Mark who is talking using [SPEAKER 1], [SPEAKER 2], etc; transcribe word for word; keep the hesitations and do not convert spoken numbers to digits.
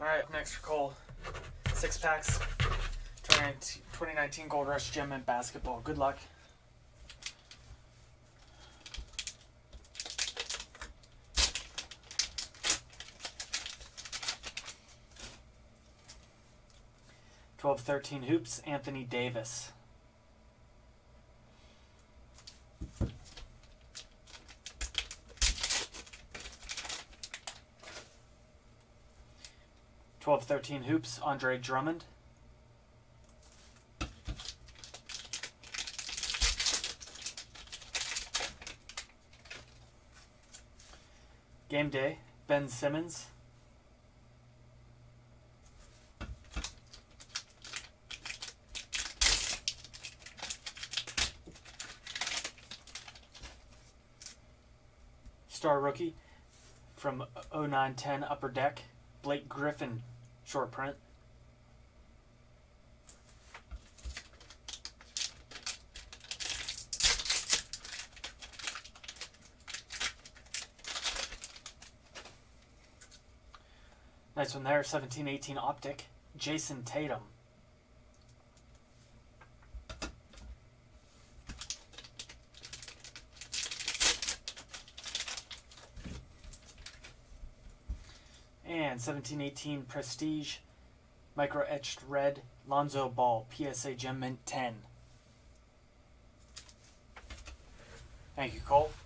[SPEAKER 1] Alright, up next for Cole. Six packs. twenty nineteen Gold Rush Gem and Basketball. Good luck. twelve thirteen Hoops, Anthony Davis. twelve thirteen Hoops, Andre Drummond. Game Day, Ben Simmons. Star Rookie from oh nine ten Upper Deck, Blake Griffin, short print. Nice one there, seventeen eighteen Optic, Jason Tatum. And seventeen eighteen Prestige, Micro Etched Red, Lonzo Ball, P S A Gem Mint ten. Thank you, Cole.